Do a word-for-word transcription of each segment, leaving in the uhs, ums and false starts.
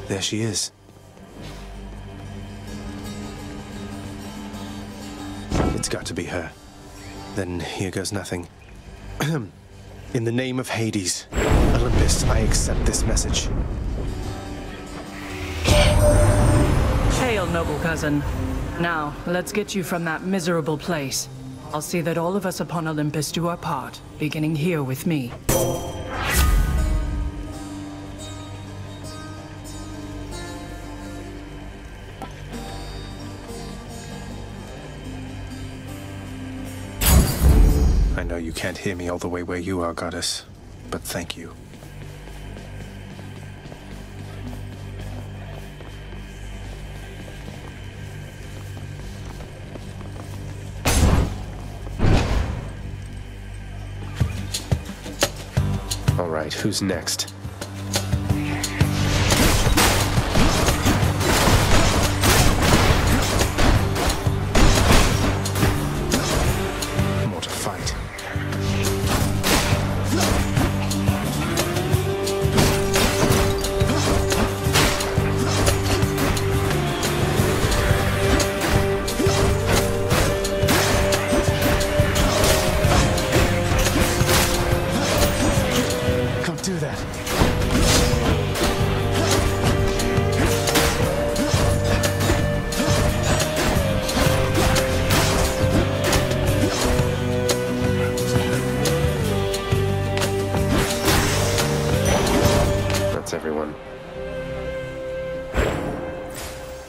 There she is. It's got to be her. Then here goes nothing. In the name of Hades, Olympus, I accept this message. Hail, noble cousin. Now, let's get you from that miserable place. I'll see that all of us upon Olympus do our part, beginning here with me. I know you can't hear me all the way where you are, Goddess, but thank you. All right, who's next? More to fight. Do that. That's everyone.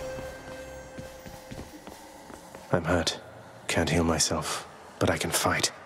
I'm hurt. Can't heal myself, but I can fight.